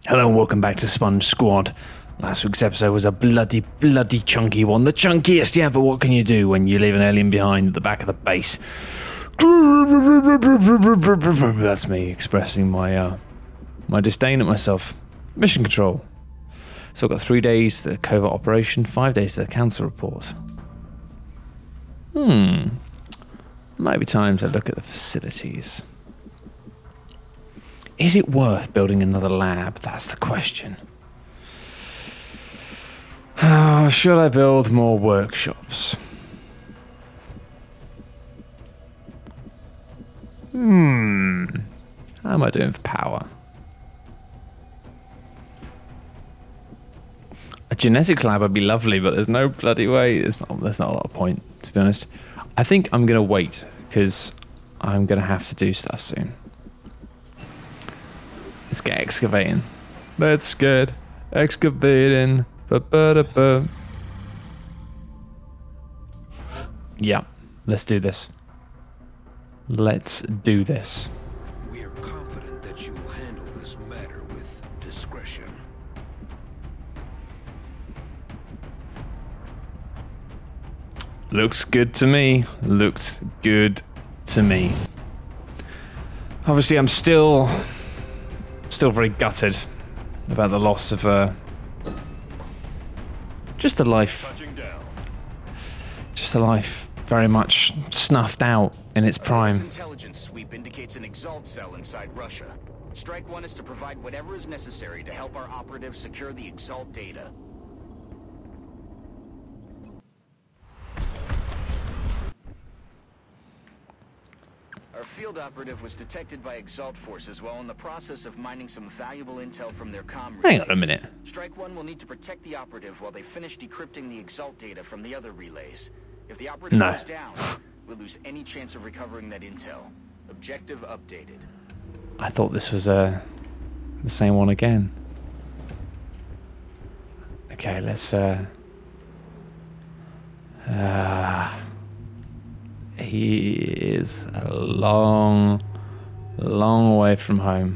Hello and welcome back to Sponge Squad. Last week's episode was a bloody chunky one. The chunkiest yet, but what can you do when you leave an alien behind at the back of the base? That's me expressing my my disdain at myself. Mission control. So I've got 3 days to the covert operation, 5 days to the council report. Might be time to look at the facilities. Is it worth building another lab? That's the question. Oh, should I build more workshops? How am I doing for power? A genetics lab would be lovely, but there's no bloody way. There's not a lot of point, to be honest. I think I'm going to wait, because I'm going to have to do stuff soon. Let's get excavating. Let's get excavating. Ba-ba-da-ba. Yeah, let's do this. Let's do this. We are confident that you will handle this matter with discretion. Looks good to me. Looks good to me. Obviously, I'm still very gutted about the loss of just a life very much snuffed out in its prime. Intelligence sweep indicates an Exalt cell inside Russia. Strike One is to provide whatever is necessary to help our operatives secure the Exalt data. Our field operative was detected by Exalt forces while in the process of mining some valuable intel from their comm relays. Hang on a minute. Strike One will need to protect the operative while they finish decrypting the Exalt data from the other relays. If the operative goes down, we'll lose any chance of recovering that intel. Objective updated. I thought this was the same one again. Okay, let's he is a long way from home.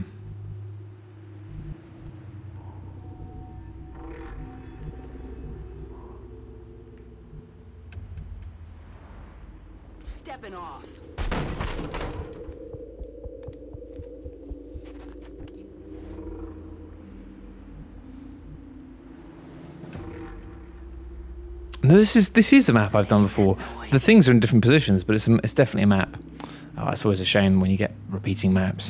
Stepping off. No, this is a map I've done before. The things are in different positions, but it's definitely a map. Oh, it's always a shame when you get repeating maps.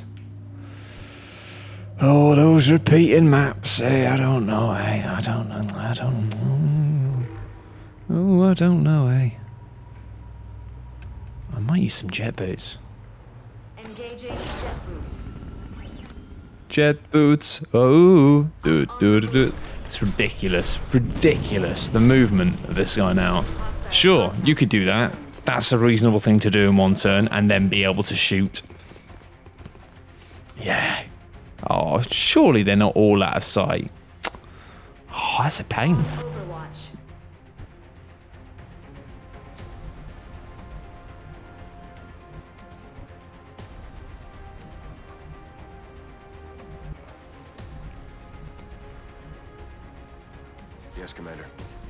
Oh, those repeating maps. Hey, I don't know. Hey, I don't know. Oh, I don't know. Hey, I might use some jet boots. Engaging jet boots. Jet boots. Oh, do. It's ridiculous. Ridiculous. The movement of this guy now. Sure, you could do that. That's a reasonable thing to do in one turn and then be able to shoot. Yeah. Oh, surely they're not all out of sight. Oh, that's a pain. Overwatch. Yes, Commander.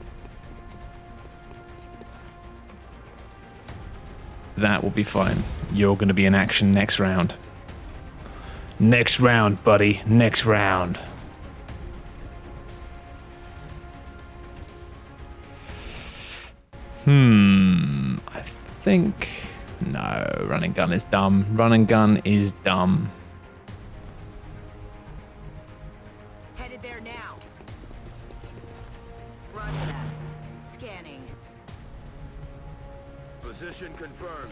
That will be fine. You're going to be in action next round. Next round, buddy. Next round. I think... No, running gun is dumb. Running gun is dumb. Headed there now. Roger that. Scanning. Position confirmed.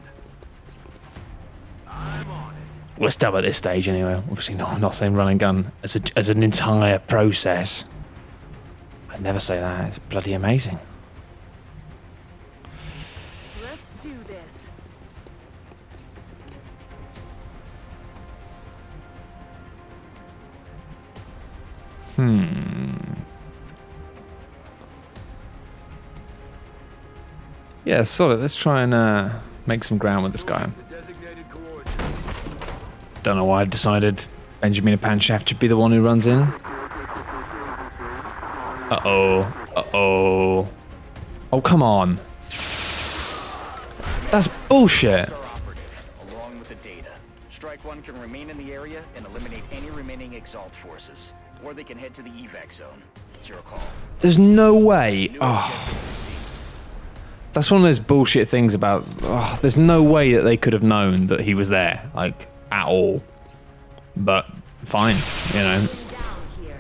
I'm on it. We're still at this stage anyway. Obviously, no, I'm not saying running gun as an entire process. I'd never say that. It's bloody amazing. Let's do this. Yeah, solid. Let's try and make some ground with this guy. Designated coordinates. Don't know why I decided Benjamin Panshaft should be the one who runs in. Uh-oh. Uh-oh. Oh, come on. That's bullshit. Our operative, along with the data. Strike One can remain in the area and eliminate any remaining Exalt forces. Or they can head to the evac zone. It's your call. There's no way. Oh. That's one of those bullshit things about... Oh, there's no way that they could have known that he was there. Like, at all. But, fine. You know. Down here.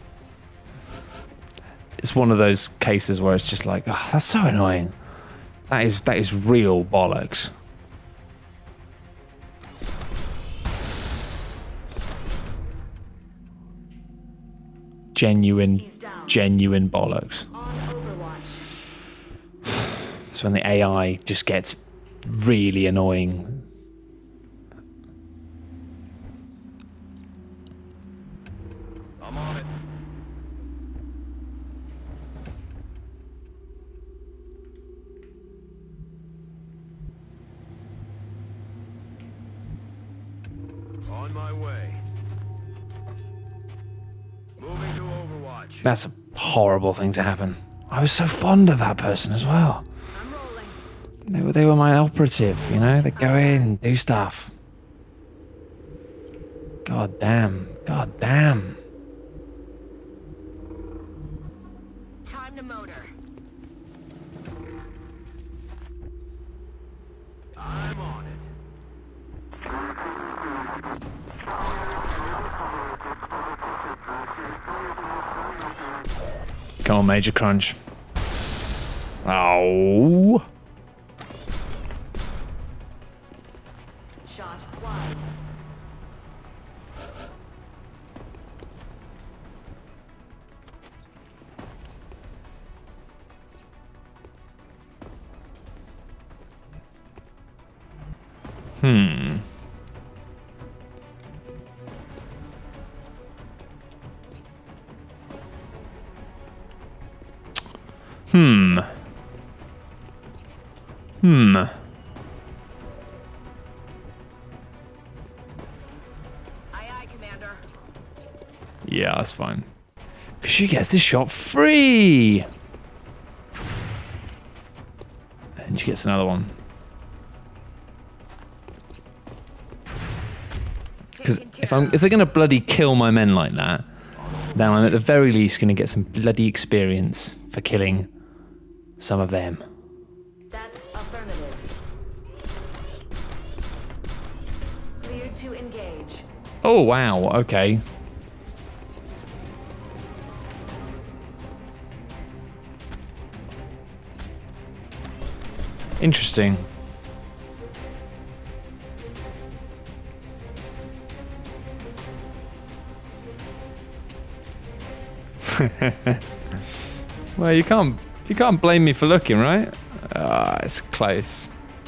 It's one of those cases where it's just like, oh, that's so annoying. That is real bollocks. Genuine bollocks. On Overwatch. So when the AI just gets really annoying. I'm on it. On my way. Moving to Overwatch. That's a horrible thing to happen. I was so fond of that person as well. I'm rolling. They were my operative, you know? They'd go in, do stuff. God damn. God damn. Time to motor. I'm on it. Come on, Major Crunch. Oh. Shot wide. Aye, aye, Commander. Yeah, that's fine. Because she gets this shot free. And she gets another one. Because if they're gonna bloody kill my men like that, then I'm at the very least gonna get some bloody experience for killing some of them. That's affirmative. Cleared to engage. Oh wow, okay. Interesting. Well, you can't blame me for looking, right? Ah, it's close.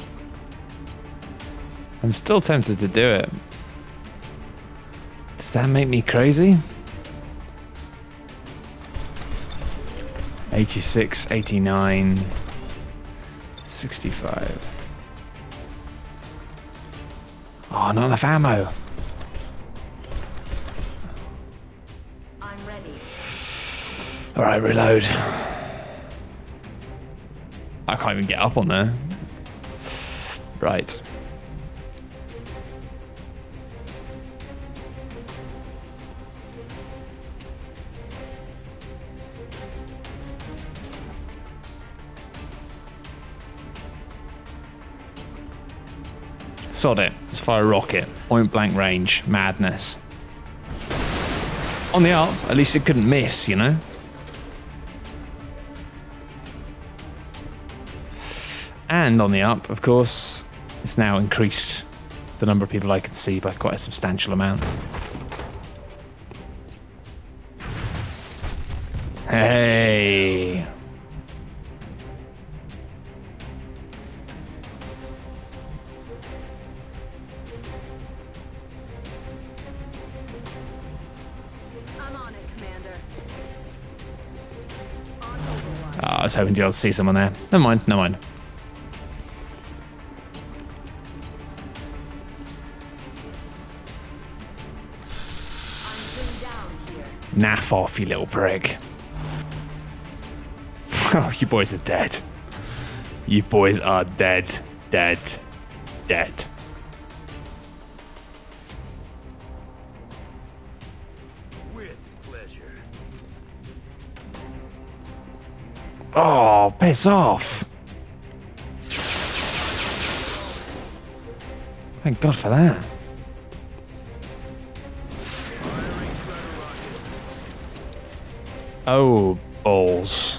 I'm still tempted to do it. Does that make me crazy? 86, 89, 65. Oh, not enough ammo. I'm ready. All right, reload. I can't even get up on there. Right. Sod it. Let's fire a rocket. Point blank range. Madness. On the up, at least it couldn't miss, you know? And on the up, of course, it's now increased the number of people I can see by quite a substantial amount. Hey! I'm on it, Commander. On Overwatch. I was hoping to be able to see someone there. Never mind, never mind. I'm pinned down here. Naff off, you little prick. Oh, you boys are dead. You boys are dead. Dead. Dead. With pleasure. Oh, piss off. Thank God for that. Oh, balls.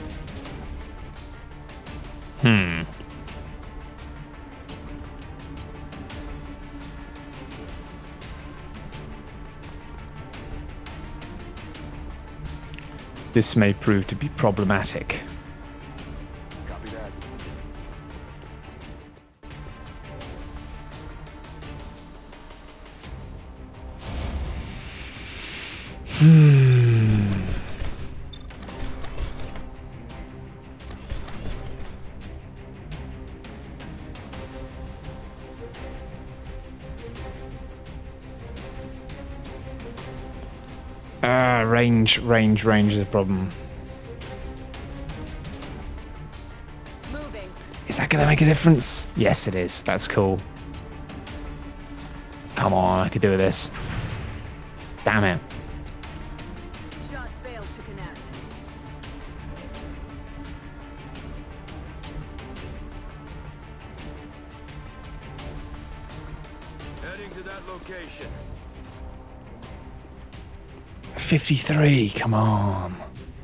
This may prove to be problematic. Copy that. Range is a problem. Moving. Is that going to make a difference? Yes, it is. That's cool. Come on, I could do with this. Damn it. Shot failed to connect. Heading to that location. 53, come on.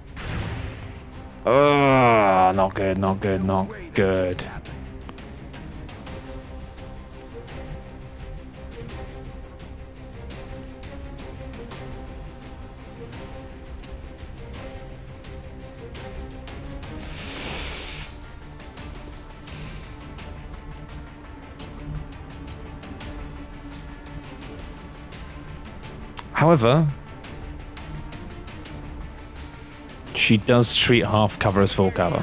Oh, not good, not good, not good. However, she does treat half cover as full cover.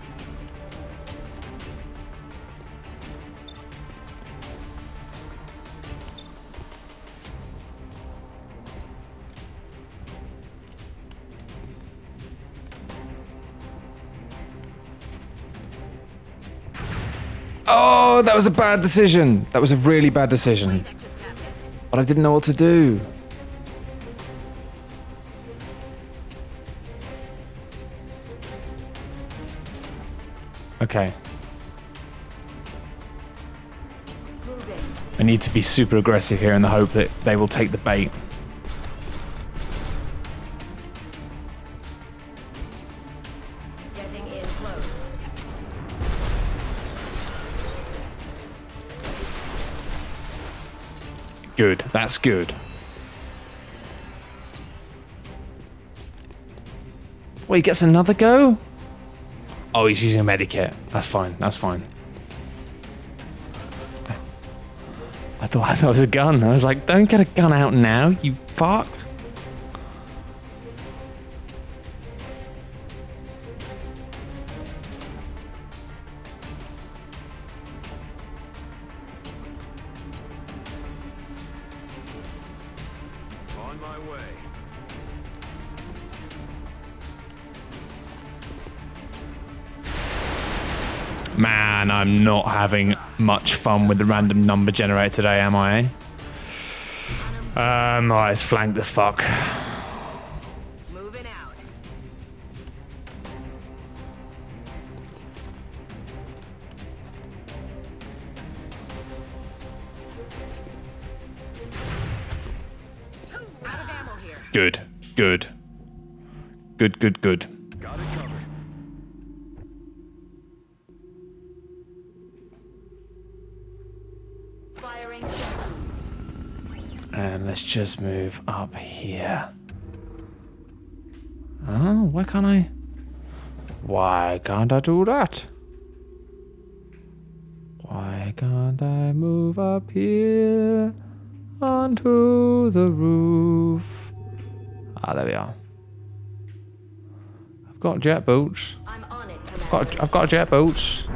Oh, that was a bad decision. That was a really bad decision. That just happened. But I didn't know what to do. Okay. Moving. I need to be super aggressive here in the hope that they will take the bait. Getting in close. Good. That's good. Well, he gets another go? Oh, he's using a medikit. That's fine. That's fine. I thought it was a gun. I was like, don't get a gun out now, you fuck. On my way. Man, I'm not having much fun with the random number generator today, am I? Oh, it's flanked as fuck. Moving out. Out of ammo here. Good. Good. Good, good, good. Got it covered. Firing jet boots. And let's just move up here. Oh, why can't I? Why can't I do that? Why can't I move up here onto the roof? Ah, there we are. I've got jet boots. I'm on it, Commander. I've got jet boots.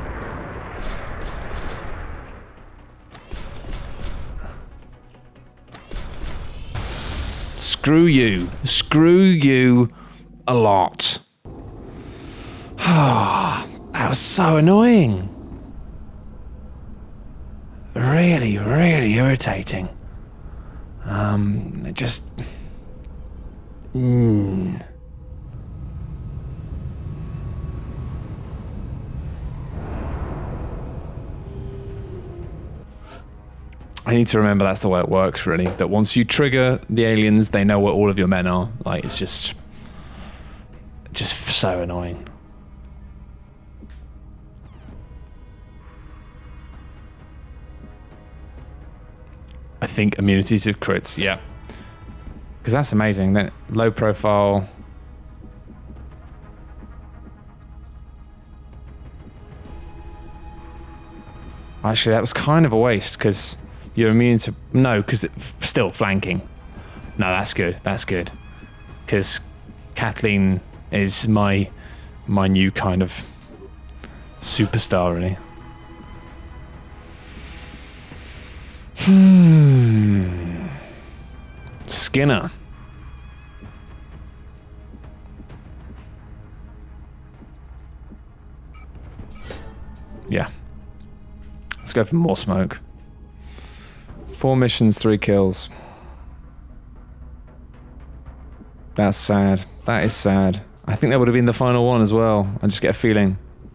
Screw you. Screw you a lot. That was so annoying. Really, really irritating. It just... I need to remember that's the way it works, really. That once you trigger the aliens, they know where all of your men are. Like, it's just so annoying. I think immunity to crits, yeah. Because that's amazing. That low profile. Actually, that was kind of a waste because you're immune to... No, because it's still flanking. No, that's good. That's good. Because Kathleen is my new kind of superstar, really. Skinner. Yeah. Let's go for more smoke. 4 missions, 3 kills. That's sad. That is sad. I think that would have been the final one as well. I just get a feeling.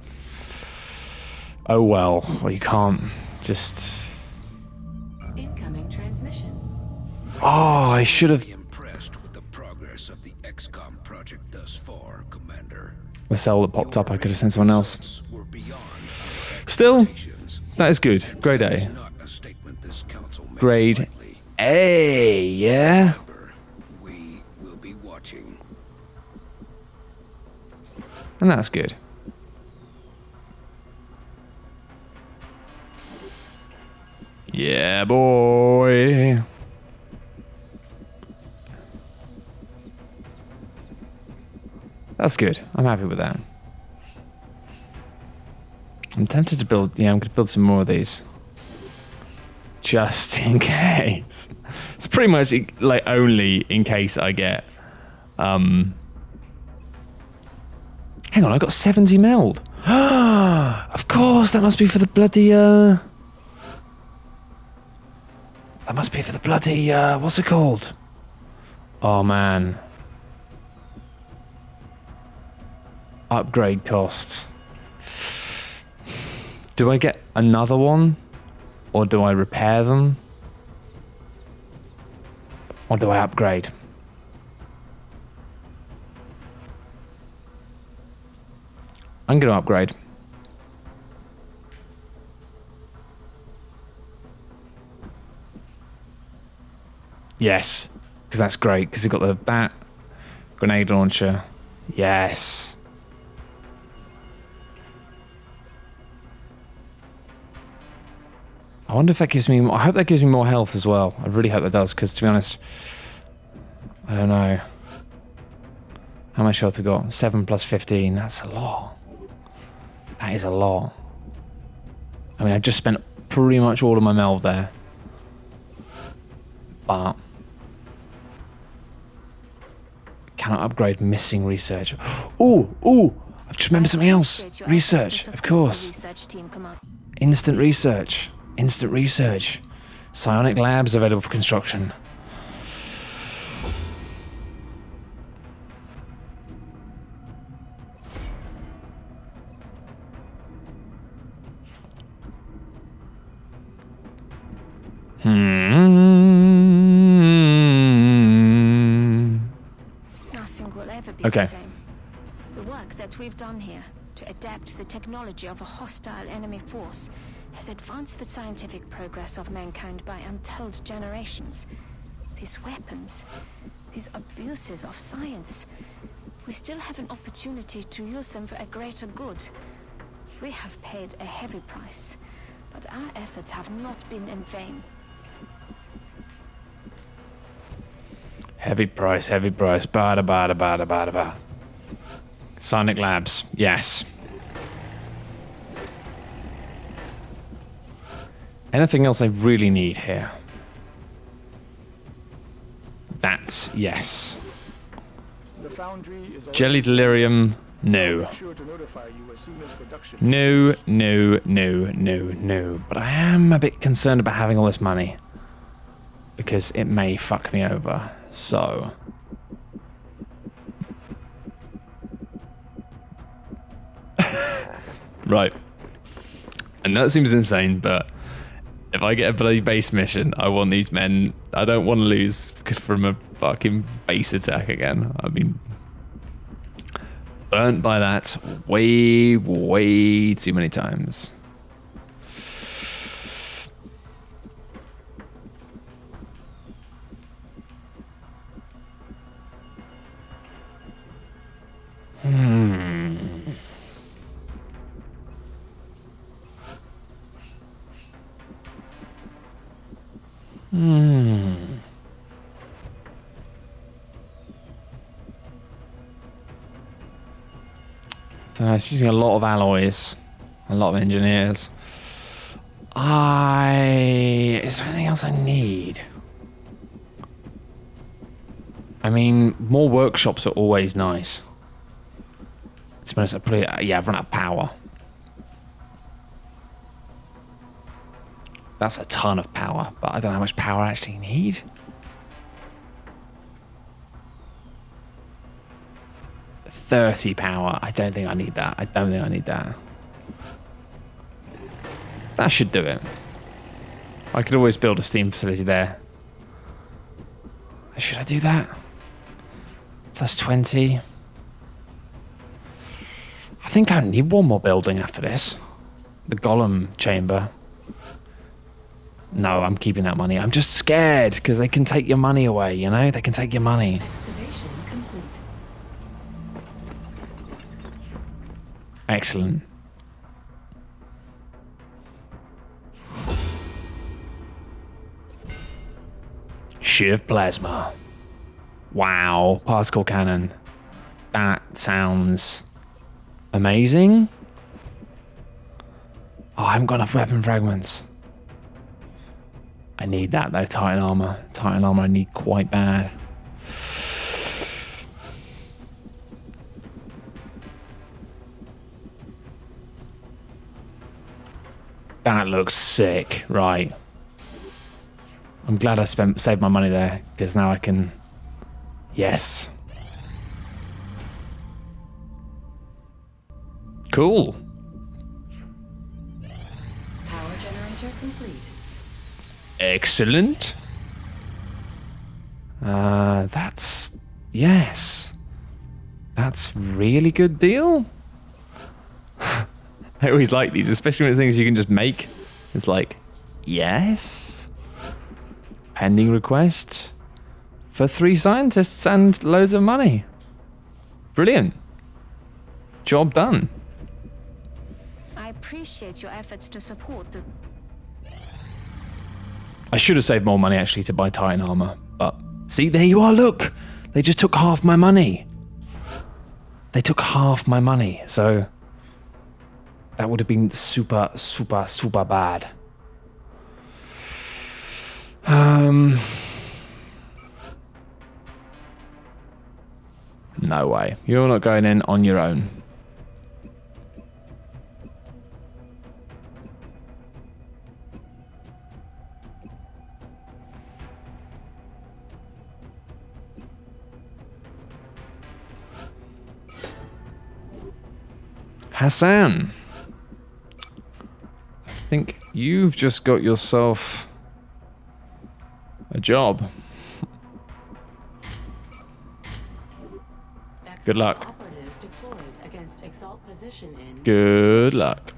Oh well. Well, you can't just... Incoming transmission. Oh, I should have... Impressed with the progress of the XCOM project thus far, Commander. The cell that popped up, I could have sent someone else. Were beyond Still, expectations. that is good. Grade A. It's not a statement this council makes Grade lightly. A, yeah? Remember, we will be watching. And that's good. Yeah, boy. That's good. I'm happy with that. I'm tempted to build... Yeah, I'm going to build some more of these. Just in case. It's pretty much like only in case I get... Hang on, I got 70 meld. Of course, that must be for the bloody... That must be for the bloody... what's it called? Oh, man. Upgrade cost. Do I get another one? Or do I repair them? Or do I upgrade? I'm going to upgrade. Yes, because that's great, because you've got the bat, grenade launcher. Yes. I wonder if that gives me... I hope that gives me more health as well. I really hope that does, because to be honest, I don't know. How much health we got? 7 plus 15. That's a lot. That is a lot. I mean, I just spent pretty much all of my meld there. But... can I upgrade missing research? Ooh! I've just remembered something else. Research, of course. Instant research. Instant research. Psionic labs available for construction. Nothing will ever be Okay. the same. The work that we've done here to adapt the technology of a hostile enemy force has advanced the scientific progress of mankind by untold generations. These weapons, these abuses of science, we still have an opportunity to use them for a greater good. We have paid a heavy price, but our efforts have not been in vain. Heavy price, heavy price. Bada bada bada bada bada. Sonic Labs, yes. Anything else I really need here? That's yes. The foundry is Jelly delirium, No. Sure to notify you as soon as production. No. But I am a bit concerned about having all this money. Because it may fuck me over. So. Right. And that seems insane, but if I get a bloody base mission, I want these men. I don't want to lose from a fucking base attack again. I mean, burnt by that way too many times. It's using a lot of alloys, a lot of engineers. Is there anything else I need? I mean, more workshops are always nice. To be honest, I've run out of power. That's a ton of power, but I don't know how much power I actually need. $30 power. I don't think I need that. That should do it. I could always build a steam facility there. Should I do that? Plus 20. I think I need one more building after this. The Golem chamber. No, I'm keeping that money. I'm just scared because they can take your money away, you know? They can take your money. Excavation complete. Excellent. Shiv plasma. Wow, particle cannon. That sounds amazing. Oh, I haven't got enough weapon fragments. I need that though, Titan armor. Titan armor I need quite bad. That looks sick, right. I'm glad I saved my money there, because now I can... Yes. Cool. Power generator complete. Excellent. That's... Yes. That's really good deal. I always like these, especially when it's things you can just make. It's like, yes. Pending request for 3 scientists and loads of money. Brilliant. Job done. I appreciate your efforts to support the... I should have saved more money actually to buy Titan armor, but see, there you are, look. They just took half my money. They took half my money, so that would have been super, super, super bad. No way. You're not going in on your own. Hassan, I think you've just got yourself a job. Good luck. Operative deployed against Exalt position in. Good luck.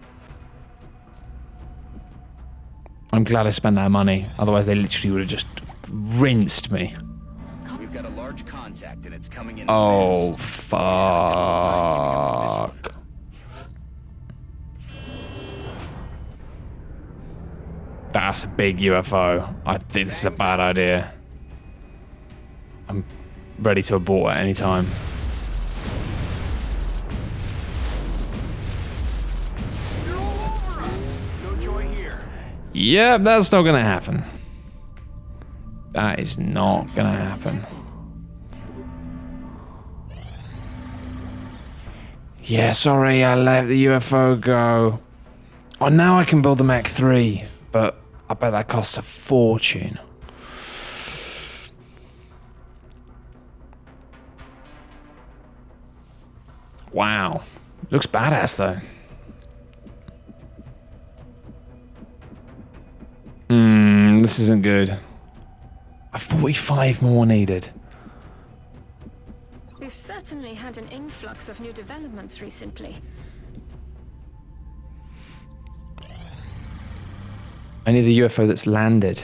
I'm glad I spent that money. Otherwise, they literally would have just rinsed me. We've got a large contact and it's coming in. Oh, fast. fuck. That's a big UFO. I think this is a bad idea. I'm ready to abort at any time. You're all over us. No joy here. Yep, that's not gonna happen. That is not gonna happen. Yeah, sorry, I let the UFO go. Oh, now I can build the Mach 3, but I bet that costs a fortune. Wow. Looks badass, though. This isn't good. 45 more needed. We've certainly had an influx of new developments recently. I need the UFO that's landed.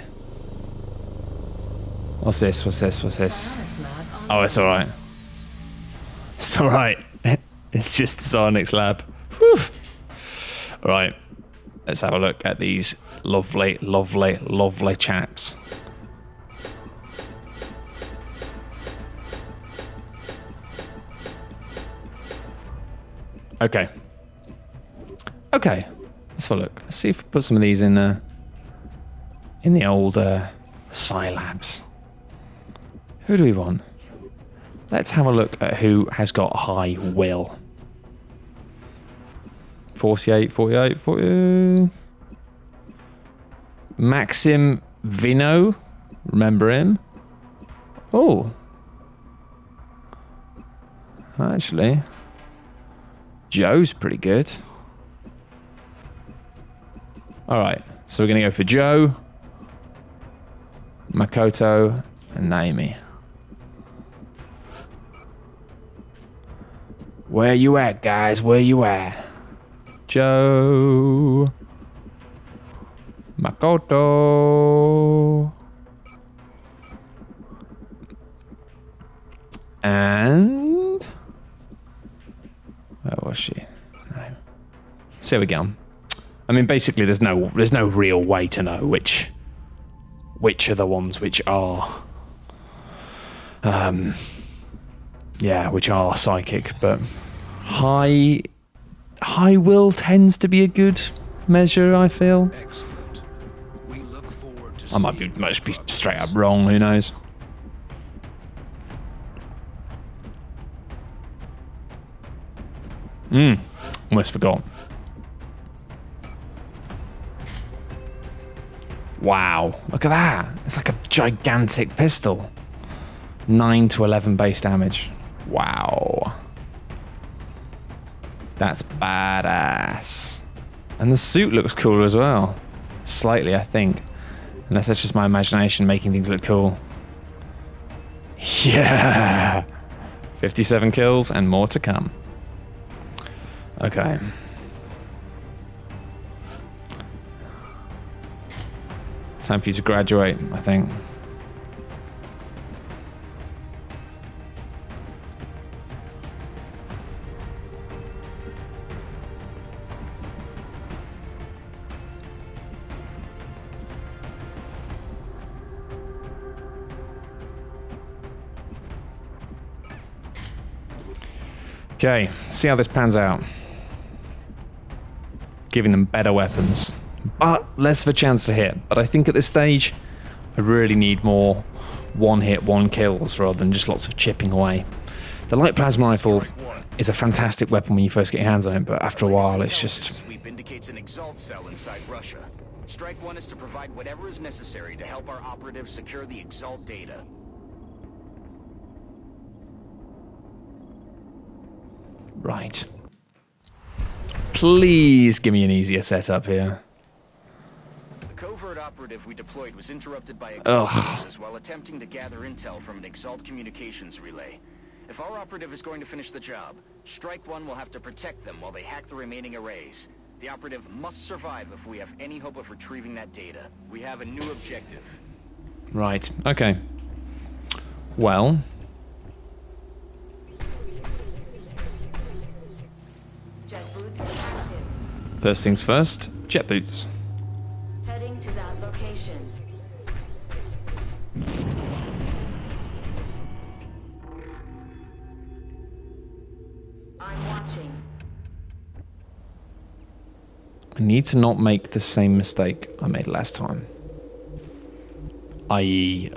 What's this? What's this? What's this? Oh, it's alright. It's alright. It's just Sarnik's lab. Whew. Alright. Let's have a look at these lovely, lovely, lovely chaps. Okay. Okay. Let's have a look. Let's see if we put some of these in the old Scilabs. Who do we want? Let's have a look at who has got high will. 48, 48, 40. Maxim Vino. Remember him? Oh. Actually, Joe's pretty good. Alright, so we're going to go for Joe, Makoto, and Naomi. Where you at, guys? Where you at? Joe. Makoto. And... where was she? No. So we go. I mean, basically, there's no real way to know which are the ones which are, which are psychic. But high will tends to be a good measure, I feel. Excellent. We look forward to I might be straight up wrong. Who knows? Almost forgot. Wow, look at that. It's like a gigantic pistol. 9 to 11 base damage. Wow. That's badass. And the suit looks cool as well. Slightly, I think. Unless that's just my imagination making things look cool. Yeah. 57 kills and more to come. Okay. Time for you to graduate, I think. Okay, see how this pans out. Giving them better weapons. But less of a chance to hit. But I think at this stage, I really need more one-hit, one-kills rather than just lots of chipping away. The light plasma rifle is a fantastic weapon when you first get your hands on it, but after a while, it's just... Sweep indicates an exalt cell inside Russia. Strike One is to provide whatever is necessary to help our operatives secure the exalt data. Right. Please give me an easier setup here. The covert operative we deployed was interrupted by exalt forces while attempting to gather intel from an exalt communications relay. If our operative is going to finish the job, Strike One will have to protect them while they hack the remaining arrays. The operative must survive if we have any hope of retrieving that data. We have a new objective. Right, okay. Well... Jet boots active. first things first, jet boots. Heading to that location. I'm watching. I need to not make the same mistake I made last time. I.e.,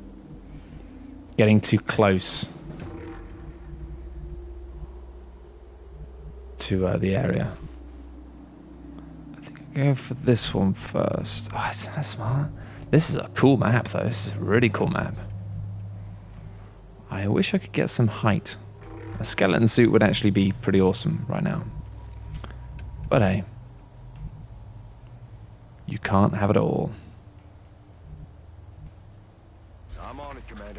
getting too close. to the area. I think I'll go for this one first. Oh, isn't that smart? This is a cool map, though. This is a really cool map. I wish I could get some height. A skeleton suit would actually be pretty awesome right now. But hey, you can't have it all. I'm on it, Commander.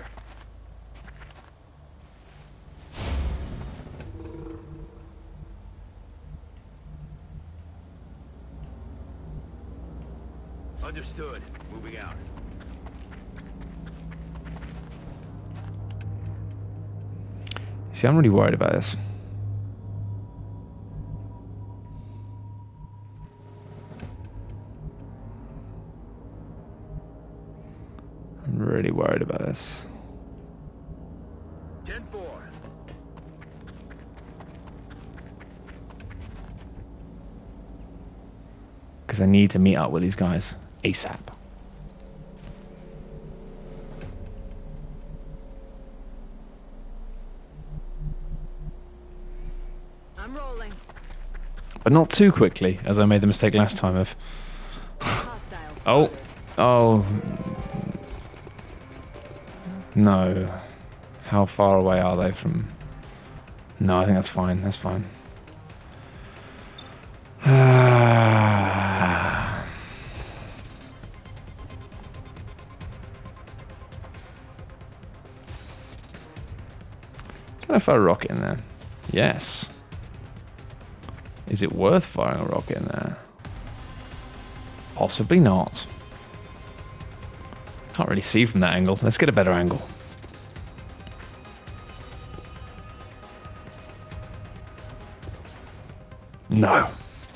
Understood. Moving out. See, I'm really worried about this. I'm really worried about this. 10-4. Because I need to meet up with these guys ASAP. I'm rolling. But not too quickly, as I made the mistake last time of... Hostiles. Oh. Oh. No. How far away are they from... No, I think that's fine. That's fine. Can I fire a rocket in there? Yes. Is it worth firing a rocket in there? Possibly not. Can't really see from that angle. Let's get a better angle. No.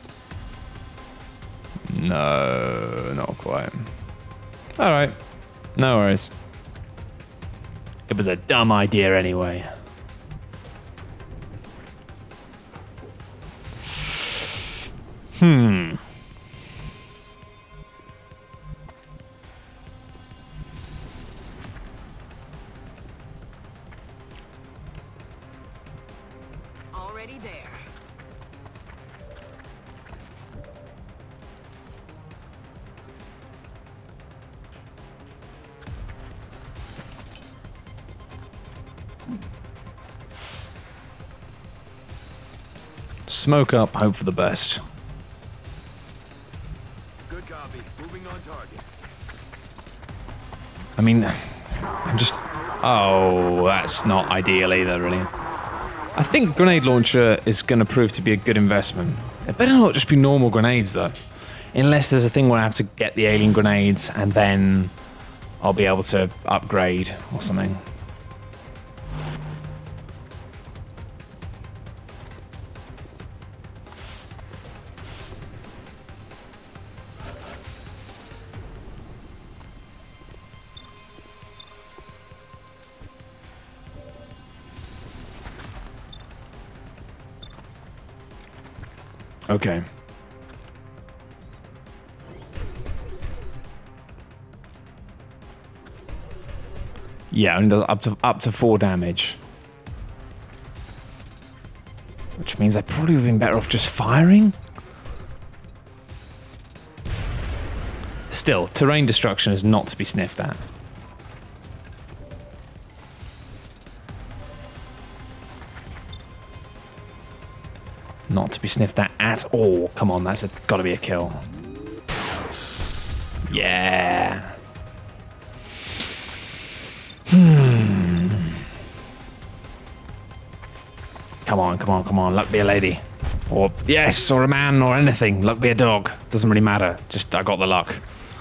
No, not quite. Alright. No worries. It was a dumb idea anyway. Already there. Smoke up, hope for the best. Good copy. Moving on target. I mean, I'm just... Oh, that's not ideal either, really. I think grenade launcher is going to prove to be a good investment. It better not just be normal grenades, though. Unless there's a thing where I have to get the alien grenades and then I'll be able to upgrade or something. Okay. Yeah, and up to 4 damage. Which means I probably would have been better off just firing. Still, terrain destruction is not to be sniffed at. Not to be sniffed at all. Come on, that's got to be a kill. Yeah. Come on, come on, come on. Luck be a lady. Or, yes, or a man, or anything. Luck be a dog. Doesn't really matter. Just, I got the luck.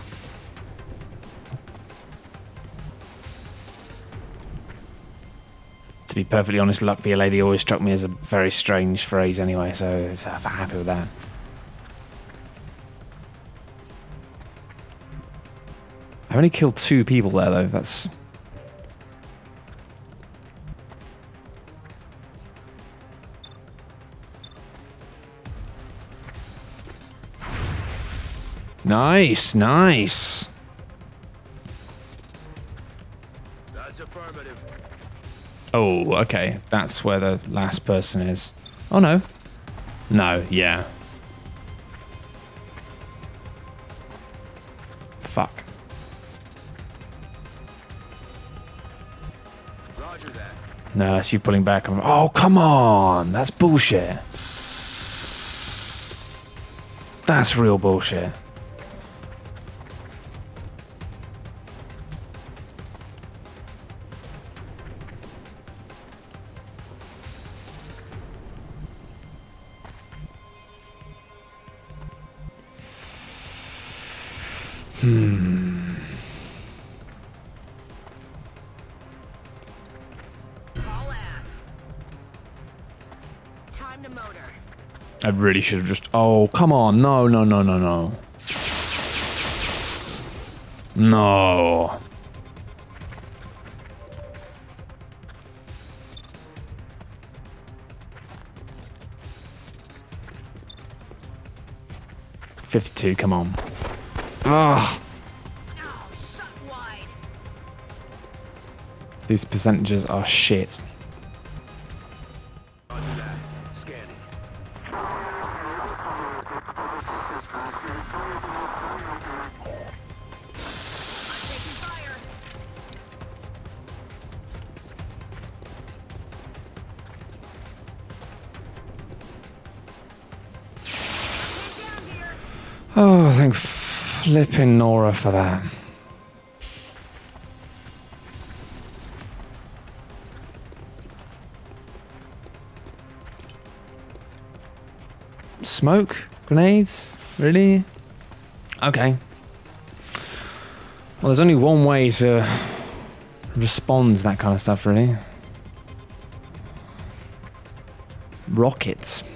To be perfectly honest, luck be a lady always struck me as a very strange phrase anyway, so I'm happy with that. I've only killed 2 people there, though. That's... Nice, nice. That's affirmative. Oh, okay. That's where the last person is. Oh, no. No, yeah. Fuck. Roger that. No, that's you pulling back. Oh, come on. That's bullshit. That's real bullshit. Haul ass. Time to motor. I really should have just... Oh, come on. No, no, no, no, no. No. $52, come on. Ugh. Oh, shut wide. These percentages are shit. Roger that. Scanning. Taking fire. Get down here. Oh, thank flipping Nora for that. Smoke? Grenades? Really? Okay. Well, there's only one way to respond to that kind of stuff, really. Rockets.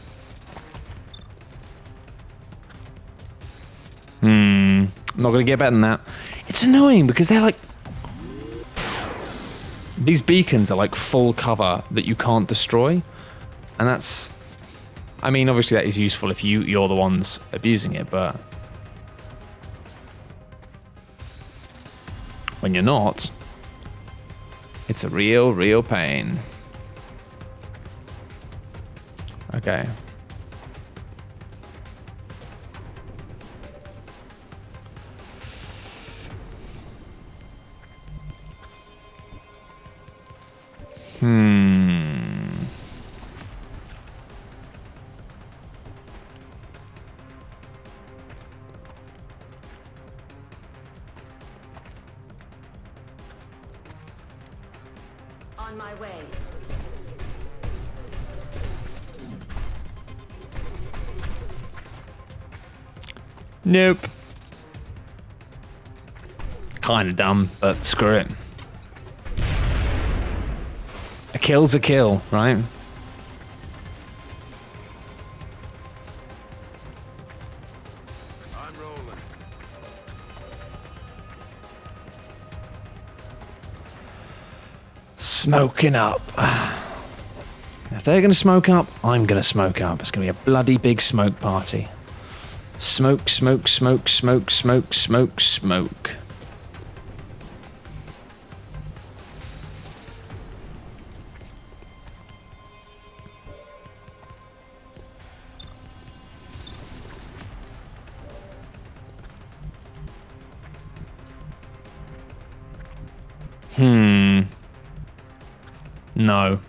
I'm not gonna get better than that. It's annoying because they're like... These beacons are like full cover that you can't destroy. And that's... I mean, obviously that is useful if you're the ones abusing it, but... When you're not, it's a real, real pain. Okay. On my way. Nope. Kinda dumb, but screw it. A kill's a kill, right? I'm rolling. Smoking up. If they're gonna smoke up, I'm gonna smoke up. It's gonna be a bloody big smoke party. Smoke, smoke, smoke, smoke, smoke, smoke, smoke. No.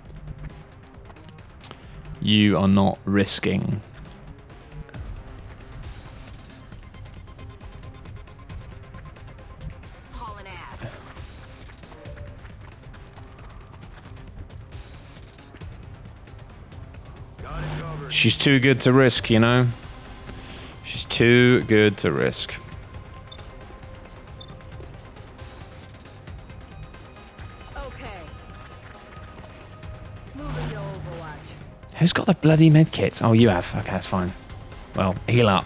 You are not risking. Hauling ass. Got it covered. She's too good to risk, you know? She's too good to risk. Okay. Moving to Overwatch. Who's got the bloody medkits? Oh, you have. Okay, that's fine. Well, heal up.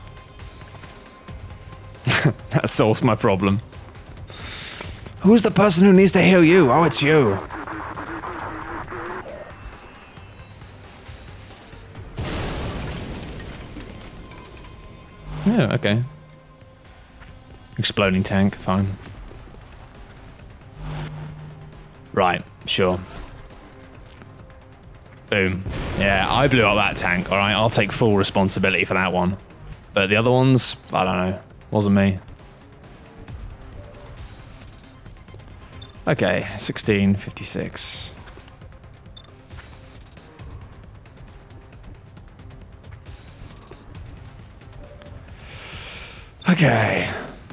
That solves my problem. Who's the person who needs to heal you? Oh, it's you. Yeah, okay. Exploding tank, fine. Right, sure. Boom. Yeah, I blew up that tank. All right, I'll take full responsibility for that one. But the other ones, I don't know. Wasn't me. Okay, 1656. Okay.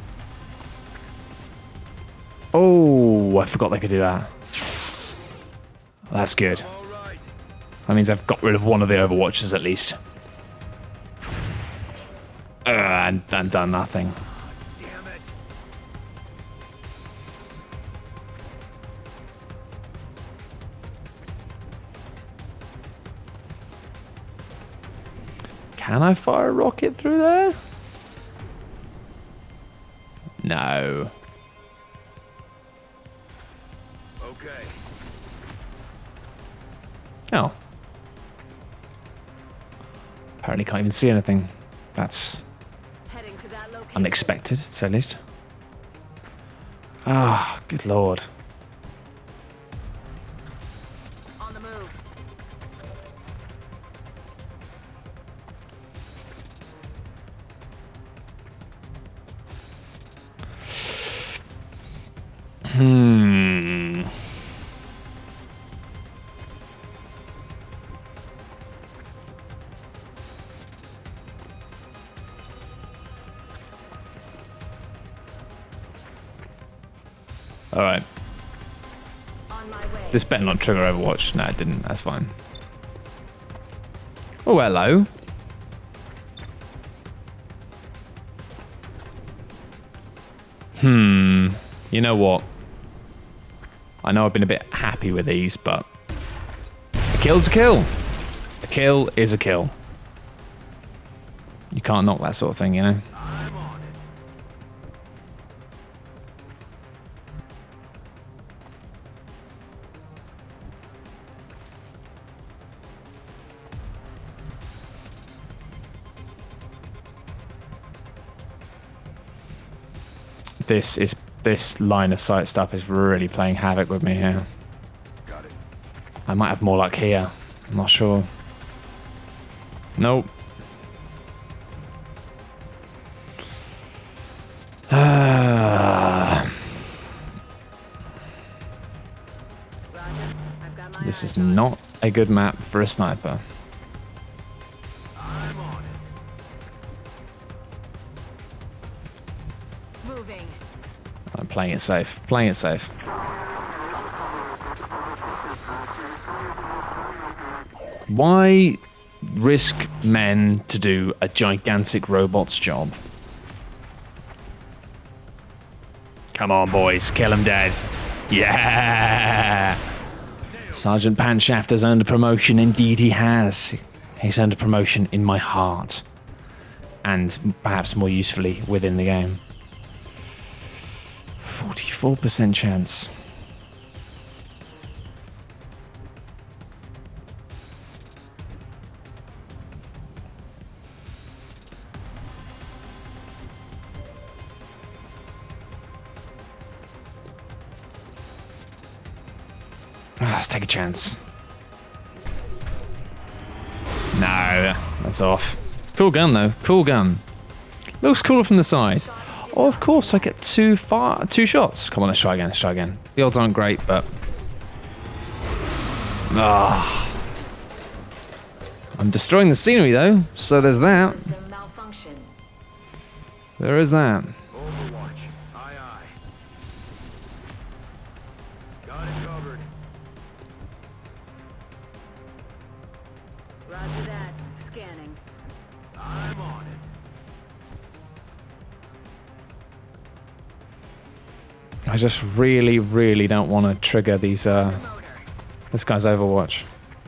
Oh, I forgot they could do that. That's good. All right. That means I've got rid of one of the Overwatchers at least. And done nothing. Damn it. Can I fire a rocket through there? No. Okay. Oh. Apparently can't even see anything. That's Heading to that location. unexpected, to say the least. Ah, good lord. On the move. Hmm. All right. On my way. This better not trigger Overwatch. No, it didn't. That's fine. Oh, hello. You know what? I know I've been a bit happy with these, but a kill's a kill. A kill is a kill. You can't knock that sort of thing, you know? I'm on it. This line of sight stuff is really playing havoc with me here. Got it. I might have more luck here. I'm not sure. Nope. Roger. I've got my This eyes is on it. not a good map for a sniper. I'm on it. Moving. I'm playing it safe. Playing it safe. Why risk men to do a gigantic robot's job? Come on, boys. Kill him dead. Yeah! Sergeant Pantshaft has earned a promotion. Indeed he has. He's earned a promotion in my heart. And perhaps more usefully within the game. 44% chance. Let's take a chance. No, that's off. It's a cool gun though. Cool gun. Looks cooler from the side. Oh, of course, I get two shots. Come on, let's try again. Let's try again. The odds aren't great, but I'm destroying the scenery though, so there's that. System malfunction. There is that. Overwatch. Aye, aye. Got it covered. Roger that. Scanning. I'm on it. I just really, really don't want to trigger these. Motor. This guy's Overwatch.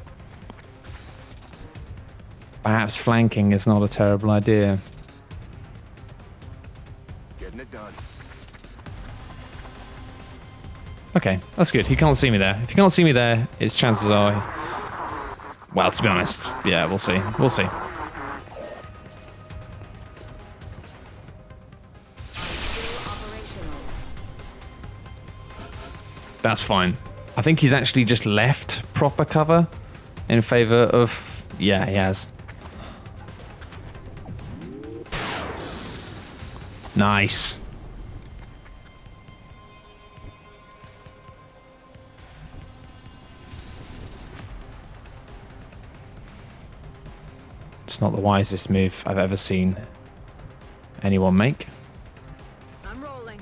Perhaps flanking is not a terrible idea. Getting it done. Okay, that's good. He can't see me there. If he can't see me there, his chances are... Well, to be honest, yeah, we'll see. We'll see. Still operational. That's fine. I think he's actually just left proper cover in favor of... Yeah, he has. Nice. It's not the wisest move I've ever seen anyone make. I'm rolling.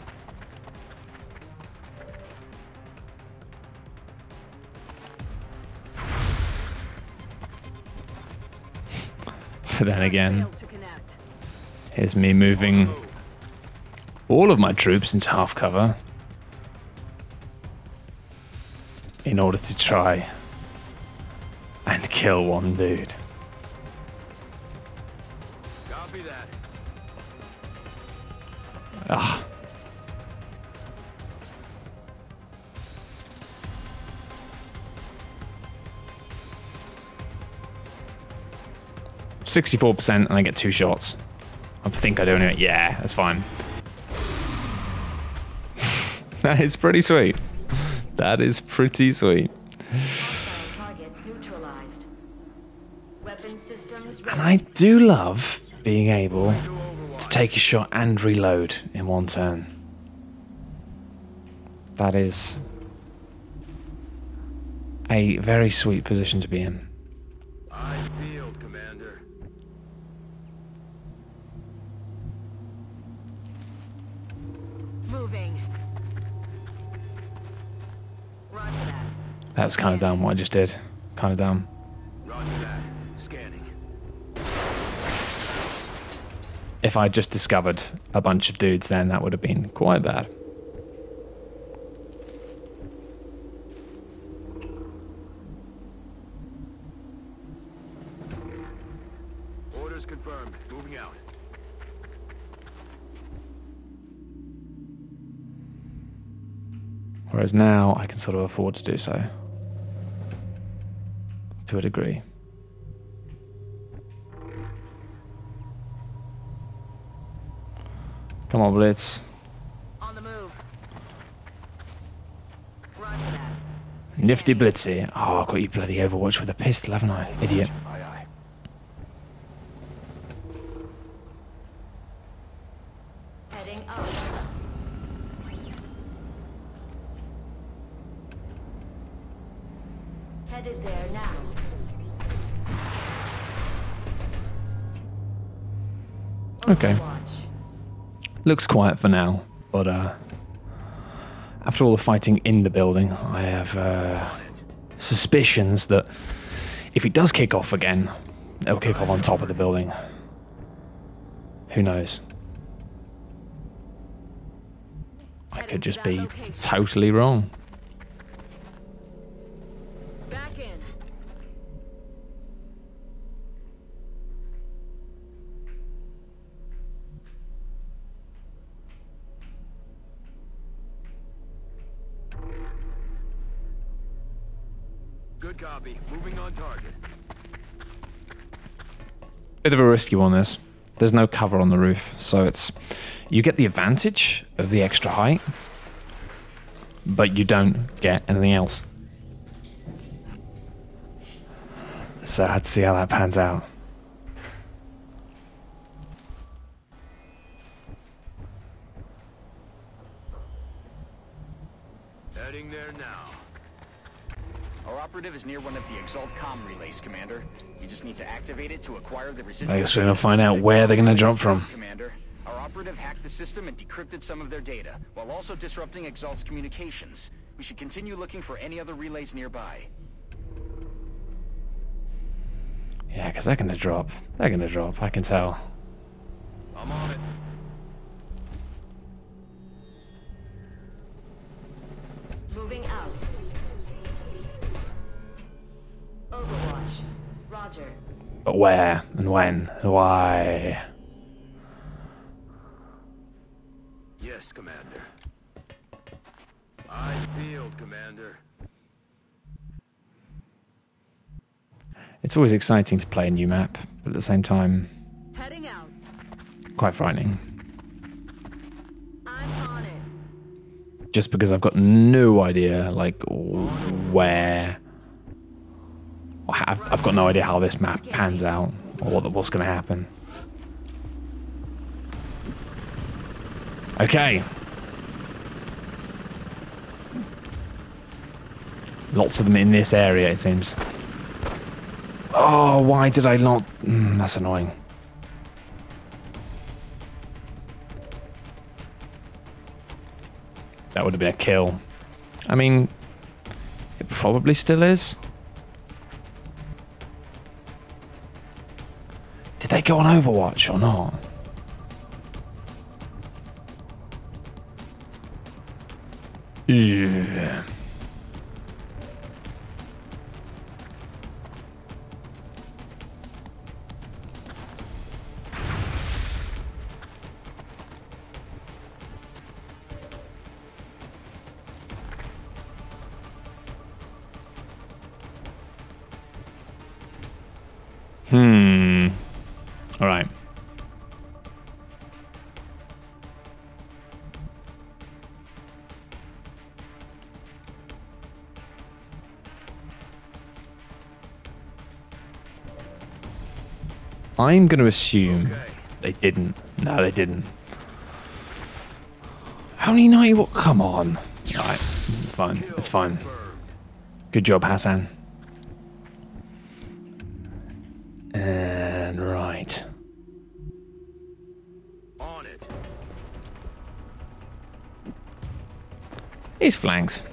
But then again, Failed to connect. here's me moving all of my troops into half cover in order to try and kill one dude. Copy that. Ah. %64% and I get 2 shots. I think I do anyway. Yeah, that's fine. That is pretty sweet. That is pretty sweet. Hostile target neutralized. Weapon systems And ready. I do love being able to take a shot and reload in one turn. That is a very sweet position to be in. Eyes peeled, Commander. Moving. Roger that. That was kind of dumb what I just did. Kind of dumb. Roger that. Scanning. If I just discovered a bunch of dudes then, that would have been quite bad. Orders confirmed. Moving out. Whereas now I can sort of afford to do so. To a degree. Come on, Blitz. On the move. Roger that. Nifty Blitzy. Oh, I've got you bloody Overwatch with a pistol, haven't I? Idiot. Aye, aye. Heading up. Headed there now. Okay. Overwatch. Looks quiet for now, but after all the fighting in the building, I have suspicions that if it does kick off again, it'll kick off on top of the building. Who knows? I could just be totally wrong. Back in. Good copy. Moving on target. Bit of a risky one, this. There's no cover on the roof, so it's... You get the advantage of the extra height, but you don't get anything else. So I'd see how that pans out. Heading there now. Our operative is near one of the Exalt comm relays, Commander. You just need to activate it to acquire the residual. I guess we're gonna find out where they're gonna drop from. Commander, our operative hacked the system and decrypted some of their data, while also disrupting Exalt's communications. We should continue looking for any other relays nearby. Yeah, because they're gonna drop. They're gonna drop, I can tell. I'm on it. Moving out. Overwatch. Roger. But where and when? Why? Yes, Commander. Eyes peeled, Commander. It's always exciting to play a new map, but at the same time, Heading out. quite frightening. I'm on it. Just because I've got no idea, like, where or I've got no idea how this map pans out or what's going to happen. Okay. Lots of them in this area, it seems. Oh, why did I not? That's annoying. That would have been a kill. I mean, it probably still is. Did they go on Overwatch or not? Yeah. All right. I'm going to assume they didn't. No, they didn't. Only 90 what? Come on. All right. It's fine. It's fine. Good job, Hassan. And right. On it. He's flanked.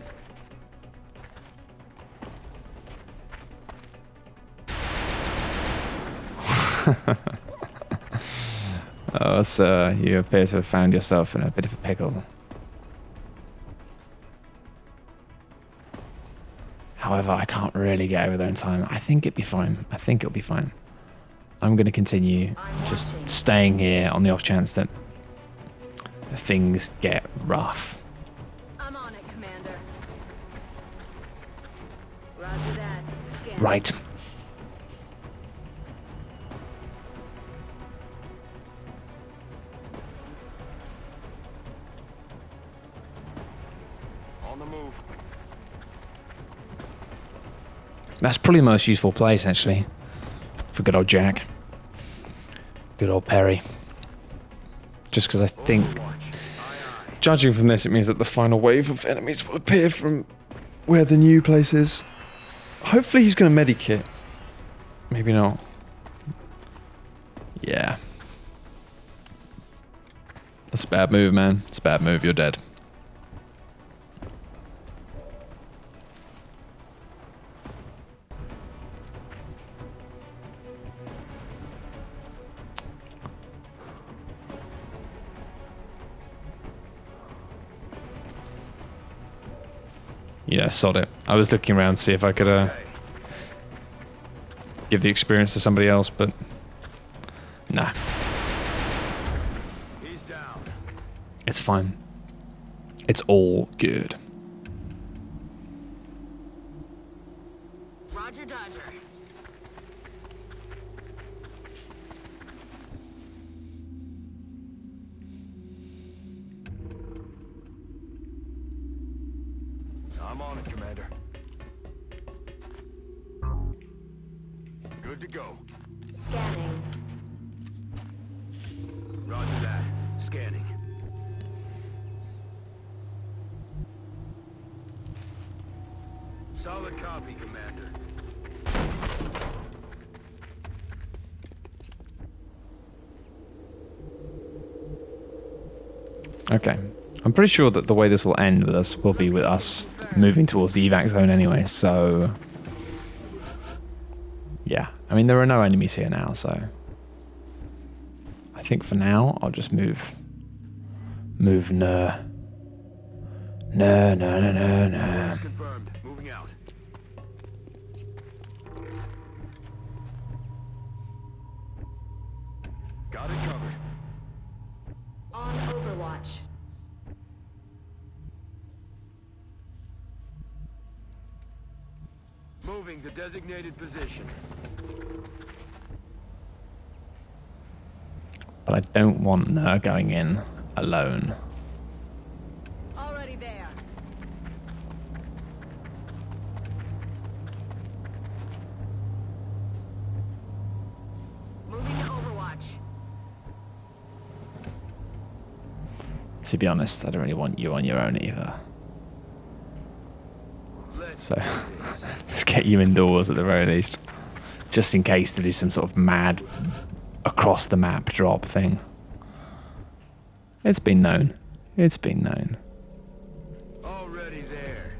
Oh, sir, you appear to have found yourself in a bit of a pickle. However, I can't really get over there in time. I think it'll be fine. I think it'll be fine. I'm going to continue just staying here on the off chance that things get rough. I'm on it, Commander. Roger that. Scan. Right. On the move. That's probably the most useful place, actually, for good old Jack. Good old Perry. Just because I think, judging from this, it means that the final wave of enemies will appear from where the new place is. Hopefully he's going to medikit. Maybe not. Yeah. That's a bad move, man. It's a bad move. You're dead. Yeah, sod it. I was looking around to see if I could give the experience to somebody else, but nah. He's down. It's fine. It's all good. Roger, Dodger. I'm on it, Commander. Good to go. Scanning. Roger that. Scanning. Solid copy, Commander. Okay. I'm pretty sure that the way this will end with us will be with us moving towards the evac zone anyway, so... Yeah. I mean, there are no enemies here now, so... I think for now, I'll just move... Move no. No. Confirmed. Moving out. Got it covered. On Overwatch. Moving to designated position. But I don't want her going in alone. Already there. to be honest, I don't really want you on your own either. So let's get you indoors at the very least, just in case they do some sort of mad across the map drop thing. It's been known. It's been known. Already there.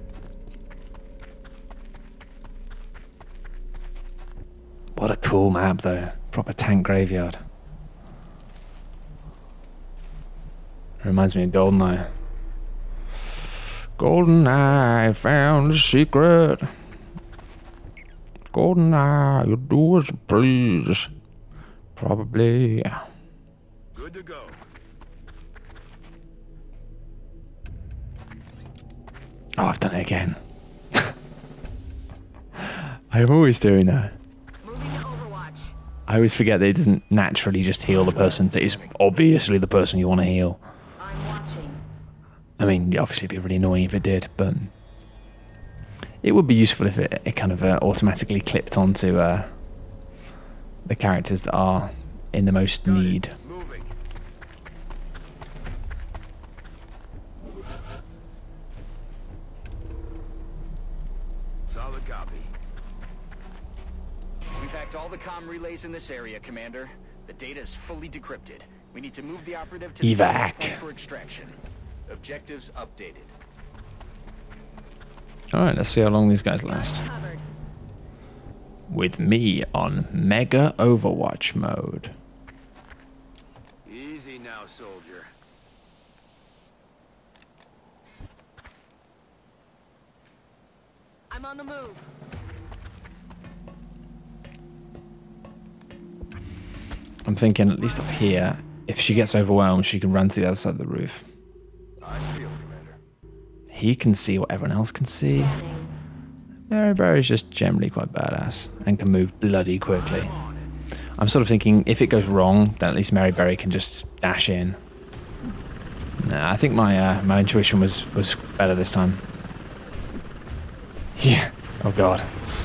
What a cool map though. Proper tank graveyard. Reminds me of GoldenEye. GoldenEye found a secret. GoldenEye, you do as you please. Probably. Good to go. Oh, I've done it again. I'm always doing that. Moving to Overwatch. I always forget that it doesn't naturally just heal the person that is obviously the person you want to heal. I'm watching. I mean, obviously it'd be really annoying if it did, but it would be useful if it kind of automatically clipped onto the characters that are in the most need. Moving. Solid copy. We've hacked all the comm relays in this area, Commander. The data is fully decrypted. We need to move the operative to the Evac. point for extraction. Objectives updated. Alright, let's see how long these guys last. Covered. With me on Mega Overwatch mode. Easy now, soldier. I'm on the move. I'm thinking, at least up here, if she gets overwhelmed, she can run to the other side of the roof. I feel, Commander. He can see what everyone else can see. Scanning. Mary Berry's just generally quite badass and can move bloody quickly. I'm sort of thinking, if it goes wrong, then at least Mary Berry can just dash in. Nah, I think my my intuition was better this time. Yeah. Oh god.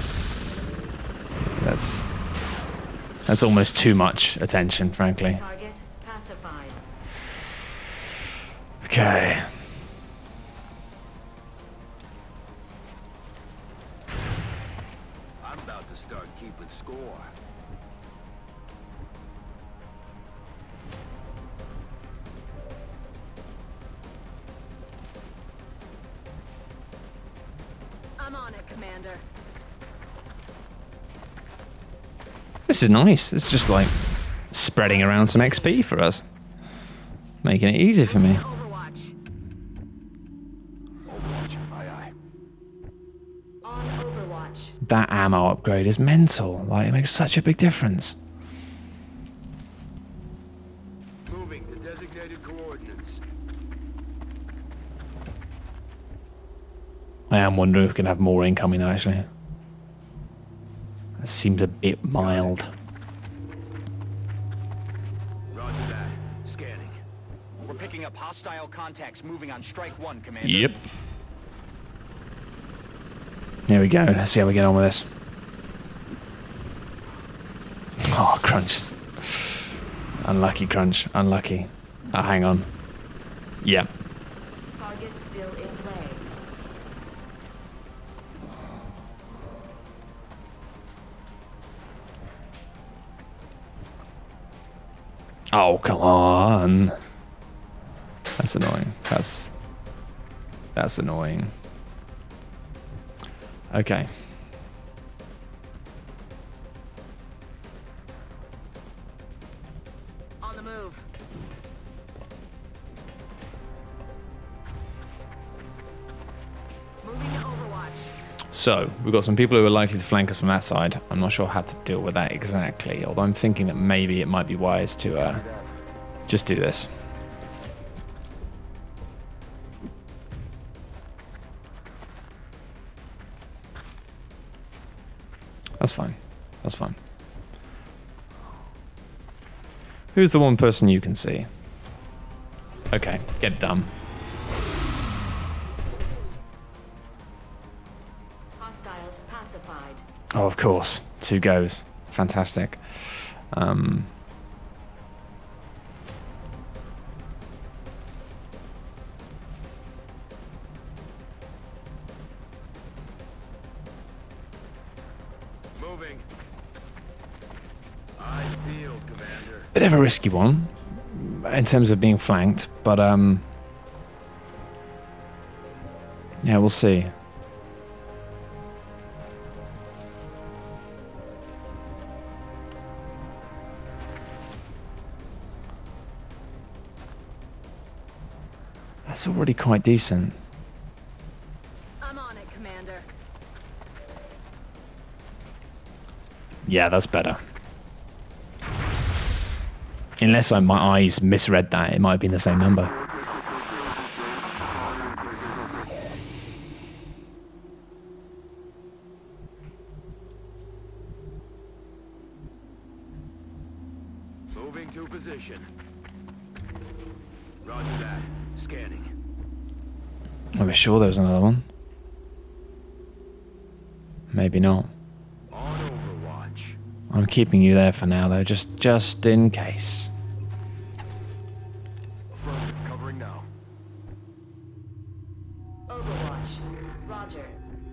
That's almost too much attention, frankly. Target pacified. Okay. I'm about to start keeping score. I'm on it, Commander. This is nice. It's just like spreading around some XP for us. Making it easy for me. Overwatch. Overwatch. Aye, aye. On Overwatch. That ammo upgrade is mental. Like, it makes such a big difference. Moving to designated coordinates. I am wondering if we can have more incoming though, actually. That seems a bit mild. Roger that. Scanning. We're picking up hostile contacts moving on Strike 1, Commander. Yep. Here we go. Let's see how we get on with this. Oh, Crunch. Unlucky, Crunch. Unlucky. Oh, hang on. Yep. Target still in play. Oh, come on. That's annoying. That's annoying. Okay. On the move. Moving to Overwatch. So, we've got some people who are likely to flank us from that side. I'm not sure how to deal with that exactly, although I'm thinking that maybe it might be wise to just do this. That's fine. That's fine. Who's the one person you can see? Okay, get it done. Hostiles pacified. Oh, of course. 2 goes. Fantastic. Moving. Eyes peeled, Commander. Bit of a risky one in terms of being flanked, but yeah, we'll see. That's already quite decent. I'm on it, Commander. Yeah, that's better. Unless my eyes misread that, it might have been the same number. Moving to position. Roger that. Scanning. I was sure there was another one. Maybe not. On Overwatch. I'm keeping you there for now, though, just in case. Affirmative. Covering now. Overwatch. Roger.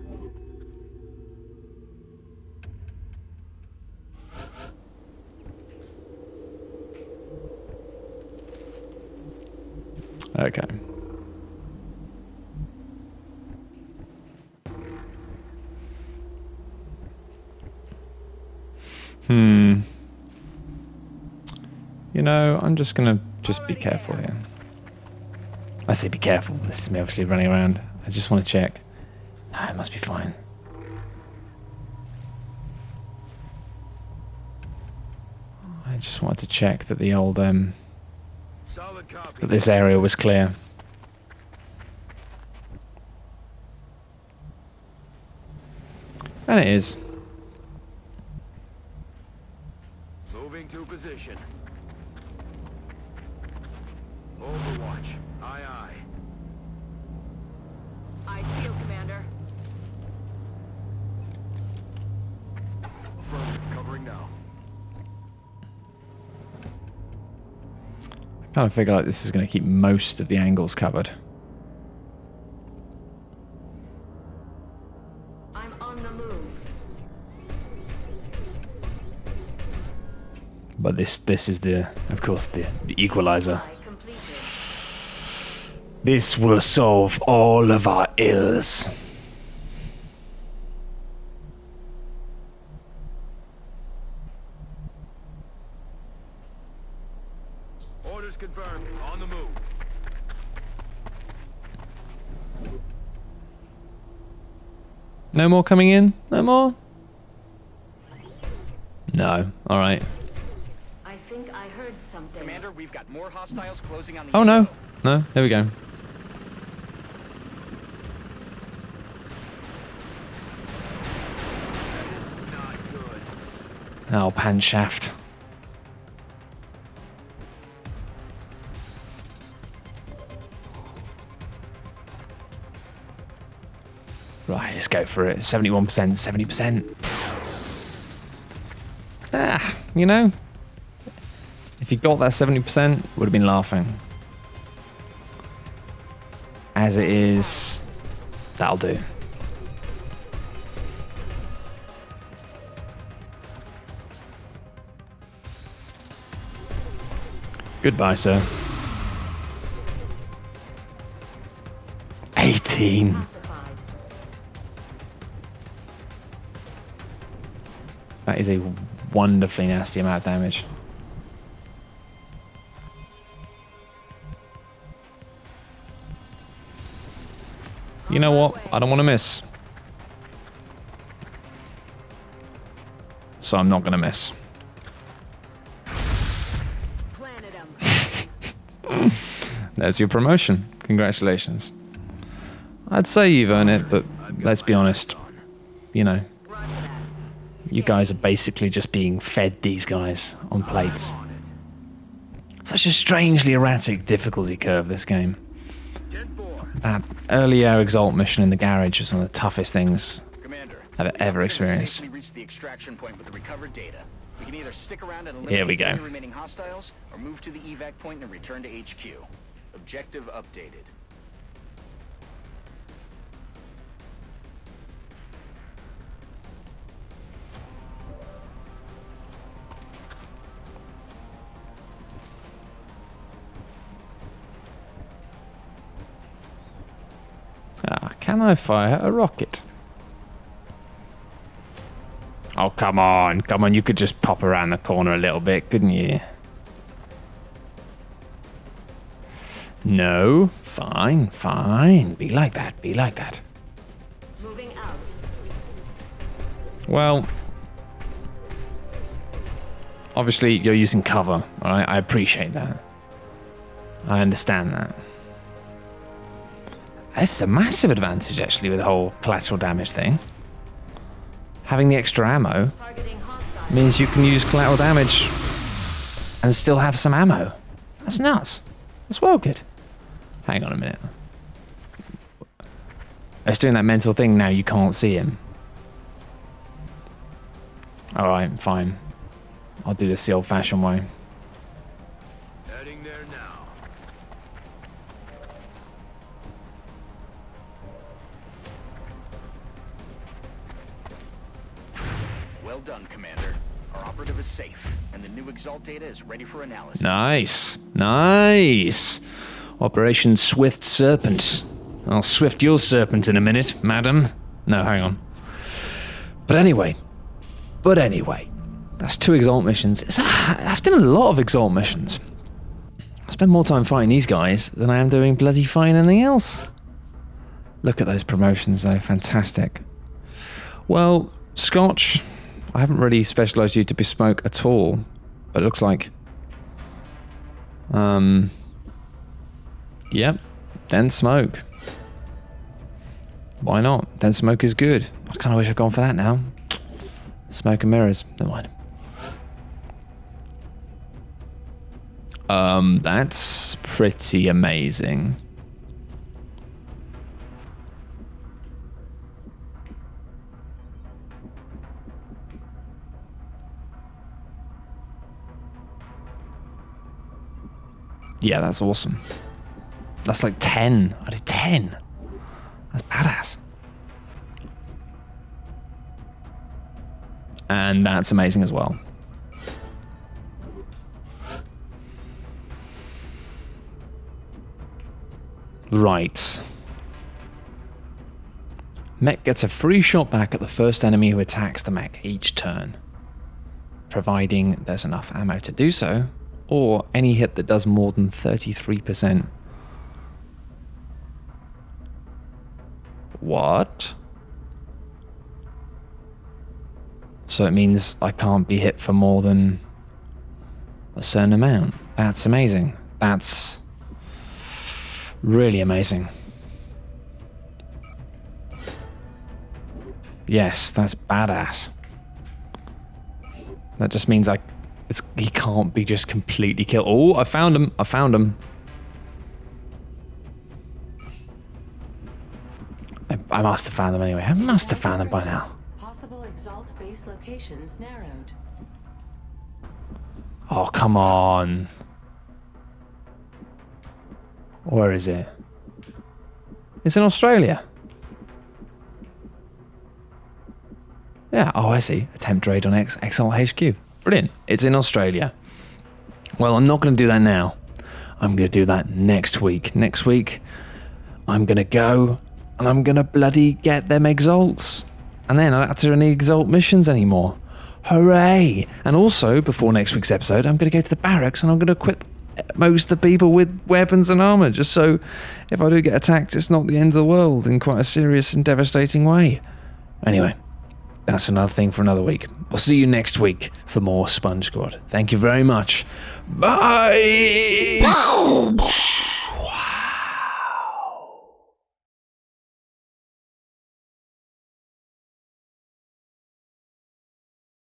Okay. You know, I'm just gonna be careful here. I say be careful. This is me obviously running around. I just want to check. No, it must be fine. I just wanted to check that the old Solid copy. that this area was clear. And it is. Moving to position. Overwatch. Aye, aye. Eyes peeled, Commander. Affirmative. Covering now. I kind of figure like this is going to keep most of the angles covered. I'm on the move. But this is the, of course, the equalizer. Supply completed. This will solve all of our ills. Orders confirmed. On the move. No more coming in? No more? No. All right. I think I heard something. Commander, we've got more hostiles closing on the Oh no. Echo. No. Here we go. That is not good. Oh, pan shaft. Right, let's go for it. 71%, 70%. Ah, you know, if you got that 70%, would have been laughing. As it is, that'll do. Goodbye, sir. 18. Pacified. That is a wonderfully nasty amount of damage. You know what? I don't want to miss. So I'm not going to miss. Planted him. There's your promotion. Congratulations. I'd say you've earned it, but let's be honest. You know, Roger that. you guys are basically just being fed these guys on plates. Such a strangely erratic difficulty curve, this game. 10-4. That early air exalt mission in the garage was one of the toughest things Commander, I've ever experienced. safely reached the extraction point with the recovered data. We can either stick around and Here we eliminate go. the remaining hostiles, or move to the evac point and return to HQ. Objective updated. Can I fire a rocket? Oh, come on. Come on, you could just pop around the corner a little bit, couldn't you? No. Fine, fine. Be like that, be like that. Moving out. Well, obviously you're using cover, alright? I appreciate that. I understand that. That's a massive advantage, actually, with the whole collateral damage thing. Having the extra ammo Targeting hostile. means you can use collateral damage and still have some ammo. That's nuts. That's well good. Hang on a minute. It's doing that mental thing now, you can't see him. Alright, fine. I'll do this the old-fashioned way. Heading there now. Well done, Commander. Our operative is safe, and the new Exalt data is ready for analysis. Nice. Nice. Operation Swift Serpent. I'll swift your serpent in a minute, madam. No, hang on. But anyway, that's 2 Exalt missions. I've done a lot of Exalt missions. I spend more time fighting these guys than I am doing bloody fighting anything else. Look at those promotions though, fantastic. Well, Scotch, I haven't really specialised you to bespoke at all, but it looks like... Yep, Dense Smoke. Why not? Dense Smoke is good. I kind of wish I'd gone for that now. Smoke and mirrors. Never mind. That's pretty amazing. Yeah, that's awesome. That's like 10. I did 10. That's badass. And that's amazing as well. Right. Mech gets a free shot back at the first enemy who attacks the mech each turn, providing there's enough ammo to do so, or any hit that does more than 33%. What? So it means I can't be hit for more than a certain amount. That's amazing. That's really amazing. Yes, that's badass. That just means he can't be just completely killed. Oh, I found him. I found him. I must have found them anyway. I must have found them by now. Possible Exalt base locations narrowed. Oh, come on. Where is it? It's in Australia. Yeah, oh, I see. Attempt raid on Exalt HQ. Brilliant. It's in Australia. Well, I'm not going to do that now. I'm going to do that next week. Next week, I'm going to go and I'm going to bloody get them Exalts. And then I don't have to do any Exalt missions anymore. Hooray! And also, before next week's episode, I'm going to go to the barracks and I'm going to equip most of the people with weapons and armor, just so if I do get attacked, it's not the end of the world in quite a serious and devastating way. Anyway, that's another thing for another week. I'll see you next week for more Sponge Squad. Thank you very much. Bye!